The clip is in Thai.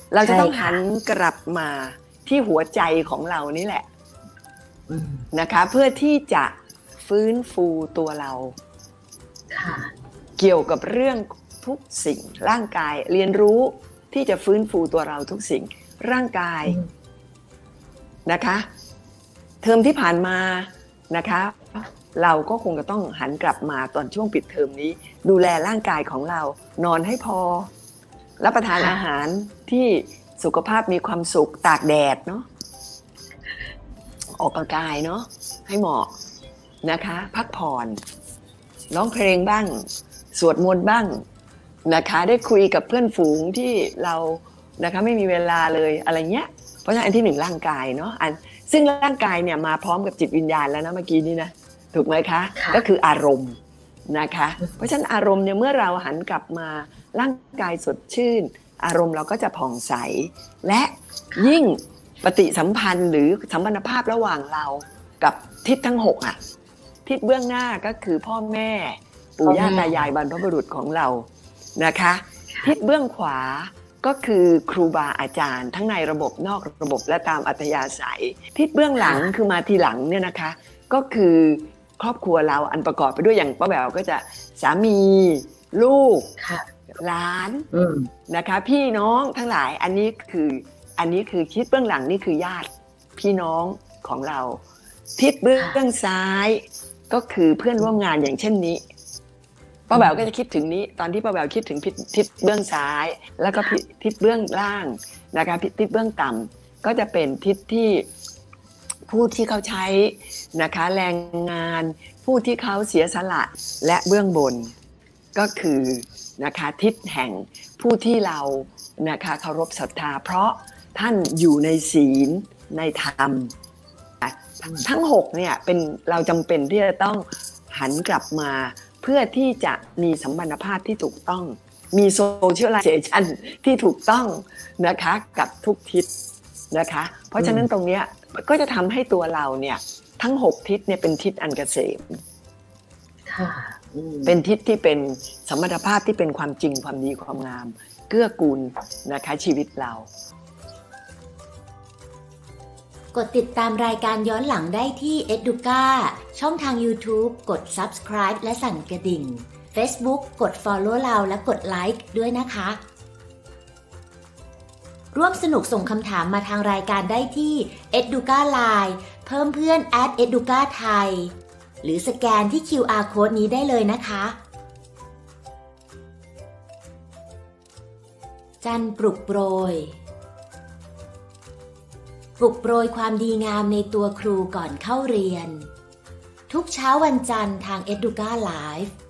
เราจะต้องหันกลับมาที่หัวใจของเรานี่แหละนะคะเพื่อที่จะฟื้นฟูตัวเราเกี่ยวกับเรื่องทุกสิ่งร่างกายเรียนรู้ที่จะฟื้นฟูตัวเราทุกสิ่งร่างกายนะคะเทอมที่ผ่านมานะคะเราก็คงจะต้องหันกลับมาตอนช่วงปิดเทอมนี้ดูแลร่างกายของเรานอนให้พอรับประทานอาหารที่สุขภาพมีความสุขตากแดดเนาะออกกำลังกายเนาะให้เหมาะนะคะพักผ่อนร้องเพลงบ้างสวดมนต์บ้างนะคะได้คุยกับเพื่อนฝูงที่เรานะคะไม่มีเวลาเลยอะไรเงี้ยเพราะฉะนั้นอันที่หนึ่งร่างกายเนาะซึ่งร่างกายเนี่ยมาพร้อมกับจิตวิญญาณแล้วนะเมื่อกี้นี้นะถูกไหมคะก็คืออารมณ์นะคะเพราะฉะนั้นอารมณ์เนี่ยเมื่อเราหันกลับมาร่างกายสดชื่นอารมณ์เราก็จะผ่องใสและยิ่งปฏิสัมพันธ์หรือสัมพันธภาพระหว่างเรากับทิศทั้ง6ทิศเบื้องหน้าก็คือพ่อแม่ปู่ย่าตายายบรรพบุรุษของเรานะคะทิศเบื้องขวาก็คือครูบาอาจารย์ทั้งในระบบนอกระบบและตามอัธยาศัยทิศเบื้องหลังคือมาทีหลังเนี่ยนะคะก็คือครอบครัวเราอันประกอบไปด้วยอย่างป้าแหววก็จะสามีลูกหลานนะคะพี่น้องทั้งหลายอันนี้คือทิศเบื้องหลังนี่คือญาติพี่น้องของเราทิศเบื้องซ้ายก็คือเพื่อนร่วมงานอย่างเช่นนี้ป้าแหววก็จะคิดถึงนี้ตอนที่ป้าแหววคิดถึงทิศเบื้องซ้ายแล้วก็ทิศเบื้องล่างนะคะทิศเบื้องต่ำก็จะเป็นทิศที่ผู้ที่เขาใช้นะคะแรงงานผู้ที่เขาเสียสละและเบื้องบนก็คือนะคะทิศแห่งผู้ที่เรานะคะเคารพศรัทธาเพราะท่านอยู่ในศีลในธรรมทั้ง6เนี่ยเป็นเราจำเป็นที่จะต้องหันกลับมาเพื่อที่จะมีสัมพันธภาพที่ถูกต้องมีโซเชียลไลเซชันที่ถูกต้องนะคะกับทุกทิศนะคะเพราะฉะนั้นตรงนี้ก็จะทำให้ตัวเราเนี่ยทั้ง6ทิศเนี่ยเป็นทิศอันเกษมเป็นทิศที่เป็นสัมพันธภาพที่เป็นความจริงความดีความงามเกื้อกูลนะคะชีวิตเรากดติดตามรายการย้อนหลังได้ที่ Educa ช่องทาง YouTube กด Subscribe และสั่นกระดิ่ง Facebook กด Follow เราและกดไลค์ด้วยนะคะร่วมสนุกส่งคำถามมาทางรายการได้ที่ Educa Line เพิ่มเพื่อน @Educa Thai หรือสแกนที่ QR Code นี้ได้เลยนะคะจันทร์ปลุกโปรยความดีงามในตัวครูก่อนเข้าเรียนทุกเช้าวันจันทร์ทาง Educa Live